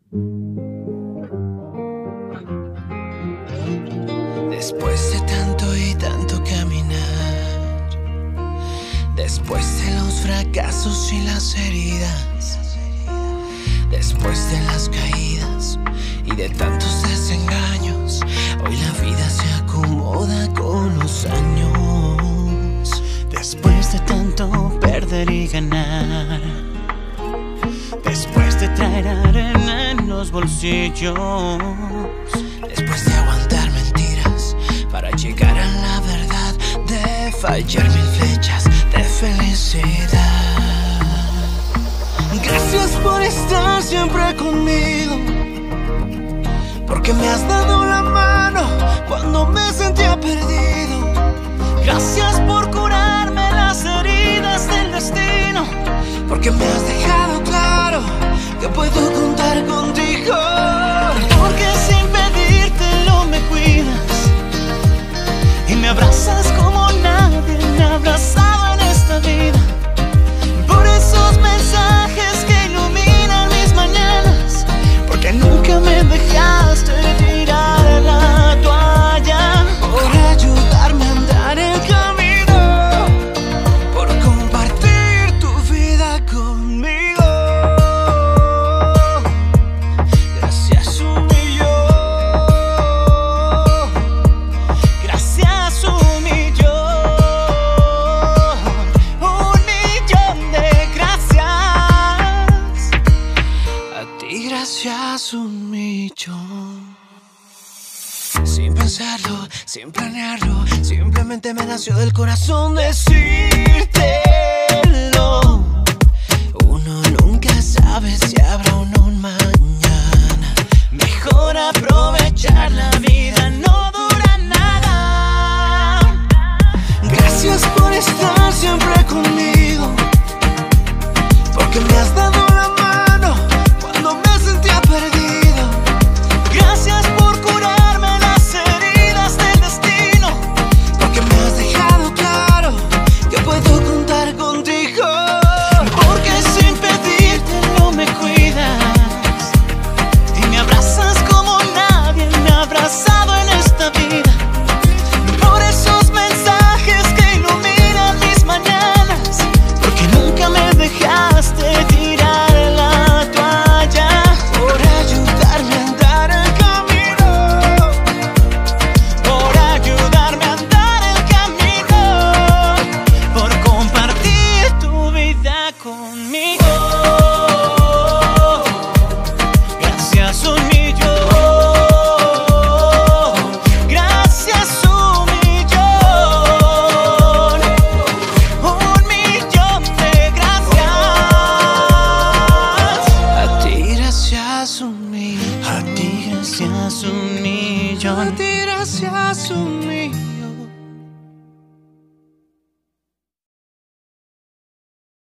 Después de tanto y tanto caminar, después de los fracasos y las heridas, después de las caídas y de tantos desengaños, hoy la vida se acomoda con los años. Después de tanto perder y ganar, después de traer arena en los bolsillos, después de aguantar mentiras para llegar a la verdad, de fallar mil flechas de felicidad. Gracias por estar siempre conmigo, porque me has dado la mano cuando me sentía perdido. Gracias por curarme las heridas del destino, porque me has dejado claro que puedo contar contigo. Porque sin pedírtelo me cuidas y me abrazas como nadie me ha abrazado en esta vida. Por esos mensajes que iluminan mis mañanas, porque nunca me dejaste tirar la toalla. Por ayudarme a andar el camino, por compartir tu vida conmigo. Gracias un millón, gracias un millón de gracias. A ti gracias un millón. Sin pensarlo, sin planearlo, simplemente me nació del corazón decírtelo. Uno nunca sabe si habrá un mañana. Mejor aprovechar la vida, no dura nada. Gracias por estar siempre conmigo, porque me has dado la mano cuando me sentía perdido. Gracias por curarme las heridas del destino, porque me has dejado claro que puedo contar contigo. Porque sin pedírtelo me cuidas y me abrazas como nadie me ha abrazado en esta vida. Por esos mensajes que iluminan mis mañanas, porque nunca me dejaste tirar la toalla. Por ayudarme a andar el camino, por ayudarme a andar el camino, por compartir tu vida conmigo. Gracias un millón, gracias un millón de gracias. A ti gracias un millón, a ti gracias un millón, a ti gracias un millón.